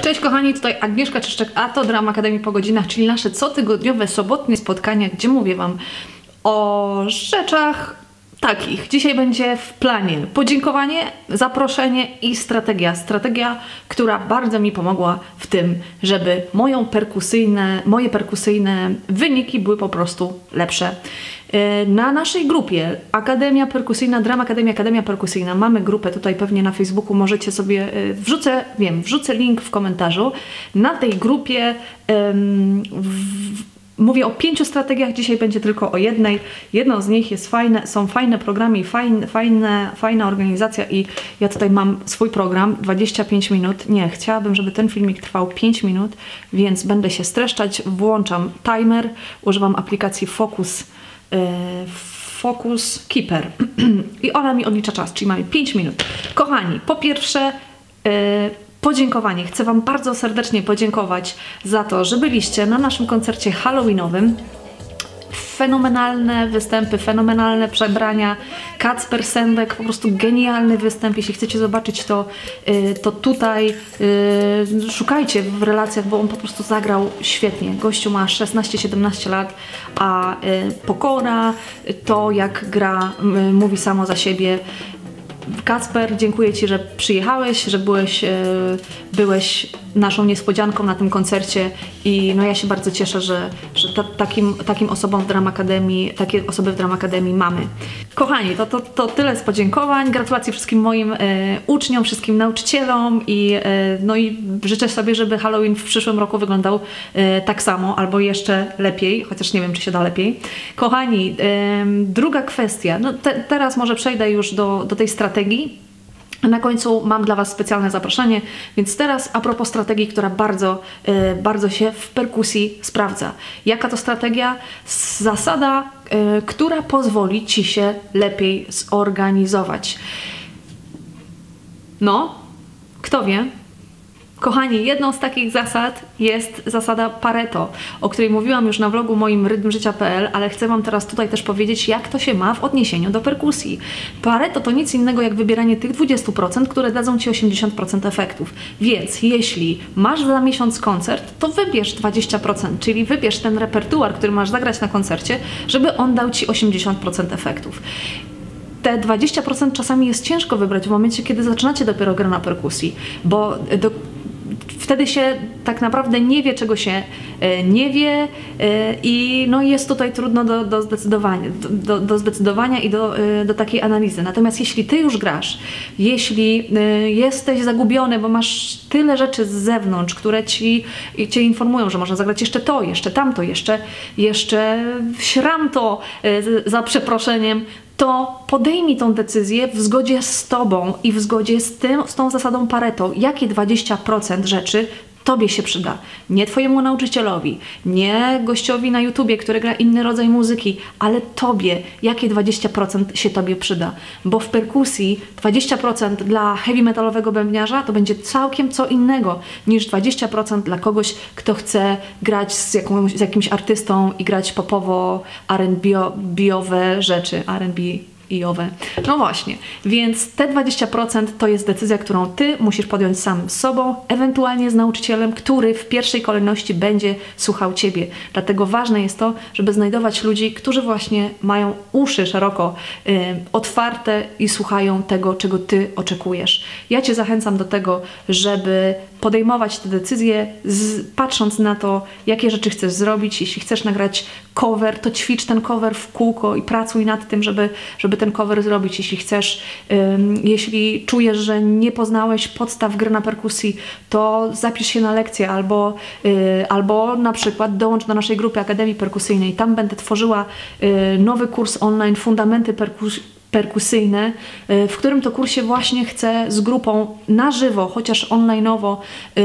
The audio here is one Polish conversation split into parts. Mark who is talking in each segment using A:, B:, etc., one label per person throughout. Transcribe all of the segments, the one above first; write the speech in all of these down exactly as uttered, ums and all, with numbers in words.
A: Cześć kochani, tutaj Agnieszka Czyszczak, a to Drama Akademii po godzinach, czyli nasze cotygodniowe, sobotnie spotkania, gdzie mówię Wam o rzeczach takich. Dzisiaj będzie w planie podziękowanie, zaproszenie i strategia. Strategia, która bardzo mi pomogła w tym, żeby moją perkusyjne, moje perkusyjne wyniki były po prostu lepsze. Na naszej grupie Akademia Perkusyjna, Drama Akademia, Akademia Perkusyjna, mamy grupę tutaj pewnie na Facebooku, możecie sobie, wrzucę, wiem, wrzucę link w komentarzu. Na tej grupie um, w, mówię o pięciu strategiach, dzisiaj będzie tylko o jednej. Jedną z nich jest fajne, są fajne programy i fajne, fajne, fajna organizacja i ja tutaj mam swój program, dwadzieścia pięć minut. Nie, chciałabym, żeby ten filmik trwał pięć minut, więc będę się streszczać, włączam timer, używam aplikacji Focus, yy, Focus Keeper i ona mi odlicza czas, czyli mamy pięć minut. Kochani, po pierwsze yy, podziękowanie. Chcę Wam bardzo serdecznie podziękować za to, że byliście na naszym koncercie halloweenowym. Fenomenalne występy, fenomenalne przebrania. Kacper Sendek, po prostu genialny występ. Jeśli chcecie zobaczyć to, to tutaj szukajcie w relacjach, bo on po prostu zagrał świetnie. Gościu ma szesnaście siedemnaście lat, a pokora, to jak gra, mówi samo za siebie. Kacper, dziękuję Ci, że przyjechałeś, że byłeś, byłeś naszą niespodzianką na tym koncercie i no ja się bardzo cieszę, że, że ta, takim, takim osobom w Drama Akademii, takie osoby w Drama Akademii mamy. Kochani, to, to, to tyle z podziękowań. Gratulacje wszystkim moim e, uczniom, wszystkim nauczycielom i, e, no i życzę sobie, żeby Halloween w przyszłym roku wyglądał e, tak samo albo jeszcze lepiej, chociaż nie wiem, czy się da lepiej. Kochani, e, druga kwestia. No te, teraz może przejdę już do, do tej strategii. Na końcu mam dla Was specjalne zaproszenie, więc teraz a propos strategii, która bardzo, yy, bardzo się w perkusji sprawdza. Jaka to strategia? Zasada, yy, która pozwoli Ci się lepiej zorganizować. No, kto wie? Kochani, jedną z takich zasad jest zasada Pareto, o której mówiłam już na vlogu moim rytm życia kropka p l, ale chcę Wam teraz tutaj też powiedzieć, jak to się ma w odniesieniu do perkusji. Pareto to nic innego jak wybieranie tych dwudziestu procent, które dadzą Ci osiemdziesiąt procent efektów. Więc jeśli masz za miesiąc koncert, to wybierz dwadzieścia procent, czyli wybierz ten repertuar, który masz zagrać na koncercie, żeby on dał Ci osiemdziesiąt procent efektów. Te dwadzieścia procent czasami jest ciężko wybrać w momencie, kiedy zaczynacie dopiero grę na perkusji, bo do wtedy się tak naprawdę nie wie, czego się nie wie i no jest tutaj trudno do, do, zdecydowania, do, do zdecydowania i do, do takiej analizy. Natomiast jeśli Ty już grasz, jeśli jesteś zagubiony, bo masz tyle rzeczy z zewnątrz, które Ci Cię informują, że można zagrać jeszcze to, jeszcze tamto, jeszcze, jeszcze śramto za przeproszeniem, to podejmij tą decyzję w zgodzie z Tobą i w zgodzie z tym, z tą zasadą Pareto. Jakie dwadzieścia procent rzeczy Tobie się przyda? Nie Twojemu nauczycielowi, nie gościowi na YouTubie, który gra inny rodzaj muzyki, ale Tobie. Jakie dwadzieścia procent się Tobie przyda? Bo w perkusji dwadzieścia procent dla heavy metalowego bębniarza to będzie całkiem co innego niż dwadzieścia procent dla kogoś, kto chce grać z, jakąś, z jakimś artystą i grać popowo R and B-owe rzeczy. R and B i owe. No właśnie, więc te dwadzieścia procent to jest decyzja, którą Ty musisz podjąć sam z sobą, ewentualnie z nauczycielem, który w pierwszej kolejności będzie słuchał Ciebie. Dlatego ważne jest to, żeby znajdować ludzi, którzy właśnie mają uszy szeroko y, otwarte i słuchają tego, czego Ty oczekujesz. Ja Cię zachęcam do tego, żeby podejmować te decyzje, z, patrząc na to, jakie rzeczy chcesz zrobić. Jeśli chcesz nagrać cover, to ćwicz ten cover w kółko i pracuj nad tym, żeby, żeby ten cover zrobić. Jeśli chcesz, ym, jeśli czujesz, że nie poznałeś podstaw gry na perkusji, to zapisz się na lekcję albo, yy, albo na przykład dołącz do naszej grupy Akademii Perkusyjnej. Tam będę tworzyła yy, nowy kurs online Fundamenty Perkusji perkusyjne, w którym to kursie właśnie chcę z grupą na żywo, chociaż online'owo,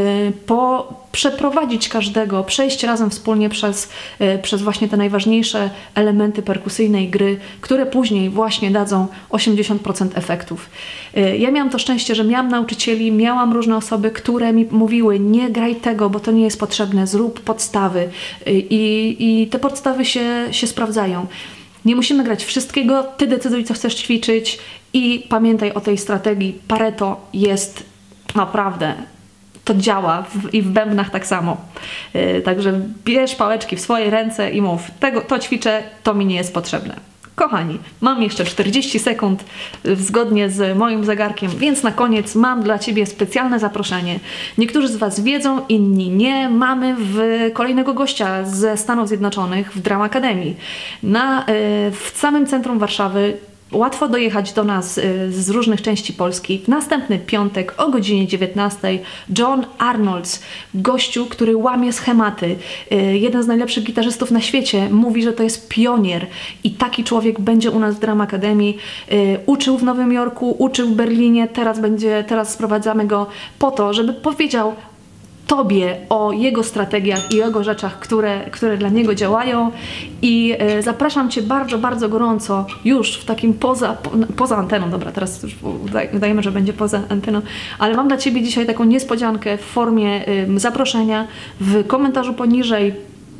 A: po przeprowadzić każdego, przejść razem wspólnie przez, przez właśnie te najważniejsze elementy perkusyjnej gry, które później właśnie dadzą osiemdziesiąt procent efektów. Ja miałam to szczęście, że miałam nauczycieli, miałam różne osoby, które mi mówiły: nie graj tego, bo to nie jest potrzebne, zrób podstawy i, i te podstawy się, się sprawdzają. Nie musimy grać wszystkiego, Ty decyduj, co chcesz ćwiczyć i pamiętaj o tej strategii. Pareto jest naprawdę to działa w, i w bębnach tak samo. Yy, także bierz pałeczki w swoje ręce i mów, tego, to ćwiczę, to mi nie jest potrzebne. Kochani, mam jeszcze czterdzieści sekund zgodnie z moim zegarkiem, więc na koniec mam dla Ciebie specjalne zaproszenie. Niektórzy z Was wiedzą, inni nie. Mamy w kolejnego gościa ze Stanów Zjednoczonych w Drama Academy. Na, w samym centrum Warszawy. Łatwo dojechać do nas y, z różnych części Polski. W następny piątek o godzinie dziewiętnastej John Arnolds, gościu, który łamie schematy. Y, jeden z najlepszych gitarzystów na świecie, mówi, że to jest pionier i taki człowiek będzie u nas w Drama Academy. Y, uczył w Nowym Jorku, uczył w Berlinie, teraz, będzie, teraz sprowadzamy go po to, żeby powiedział Tobie o jego strategiach i o jego rzeczach, które, które dla niego działają i e, zapraszam Cię bardzo, bardzo gorąco już w takim poza, po, poza anteną, dobra, teraz już udajemy, że będzie poza anteną, ale mam dla Ciebie dzisiaj taką niespodziankę w formie e, zaproszenia w komentarzu poniżej.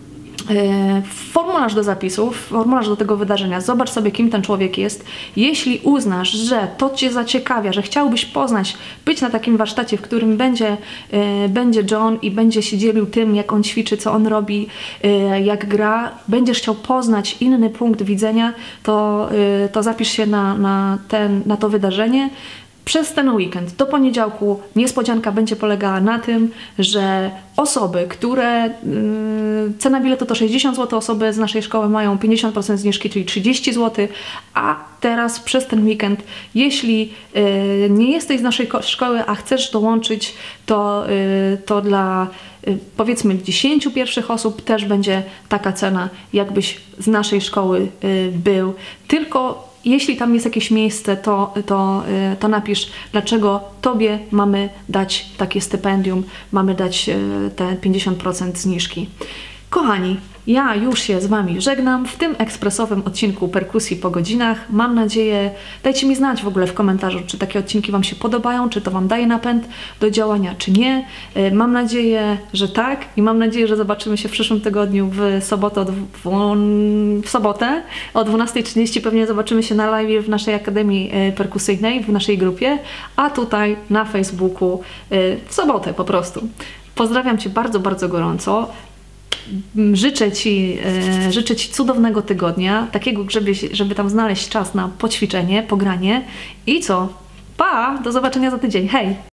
A: Formularz do zapisów, formularz do tego wydarzenia. Zobacz sobie, kim ten człowiek jest. Jeśli uznasz, że to Cię zaciekawia, że chciałbyś poznać, być na takim warsztacie, w którym będzie, e, będzie John i będzie się dzielił tym, jak on ćwiczy, co on robi, e, jak gra, będziesz chciał poznać inny punkt widzenia, to, e, to zapisz się na, na, ten, na to wydarzenie. Przez ten weekend do poniedziałku niespodzianka będzie polegała na tym, że osoby, które yy, cena biletu to sześćdziesiąt złotych, osoby z naszej szkoły mają pięćdziesiąt procent zniżki, czyli trzydzieści złotych, a teraz przez ten weekend, jeśli yy, nie jesteś z naszej szkoły, a chcesz dołączyć, to, yy, to dla yy, powiedzmy dziesięciu pierwszych osób też będzie taka cena, jakbyś z naszej szkoły yy, był. Tylko jeśli tam jest jakieś miejsce, to, to, to napisz, dlaczego Tobie mamy dać takie stypendium, mamy dać te pięćdziesiąt procent zniżki. Kochani, ja już się z Wami żegnam w tym ekspresowym odcinku Perkusji po godzinach. Mam nadzieję, dajcie mi znać w ogóle w komentarzu, czy takie odcinki Wam się podobają, czy to Wam daje napęd do działania, czy nie. Mam nadzieję, że tak i mam nadzieję, że zobaczymy się w przyszłym tygodniu w sobotę, w sobotę o dwunastej trzydzieści. Pewnie zobaczymy się na live w naszej Akademii Perkusyjnej, w naszej grupie, a tutaj na Facebooku w sobotę po prostu. Pozdrawiam Cię bardzo, bardzo gorąco. Życzę Ci, e, życzę Ci cudownego tygodnia, takiego, żeby, żeby tam znaleźć czas na poćwiczenie, pogranie i co? Pa! Do zobaczenia za tydzień. Hej!